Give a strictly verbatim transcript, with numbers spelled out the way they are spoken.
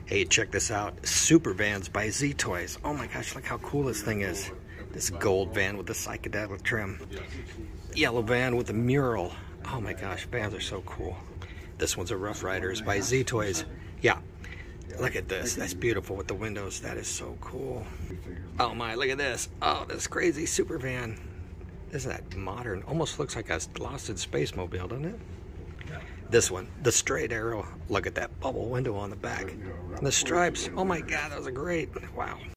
Hey, check this out. Super Vans by Z Toys. Oh my gosh, look how cool this thing is. This gold van with the psychedelic trim. Yellow van with the mural. Oh my gosh, vans are so cool. This one's a Rough Riders by Z Toys. Yeah, look at this. That's beautiful with the windows. That is so cool. Oh my, look at this. Oh, this crazy super van. Isn't that modern? Almost looks like a Lost in Space mobile, doesn't it? This one, the straight arrow. Look at that bubble window on the back. And the stripes. Oh my God, those are great. Wow.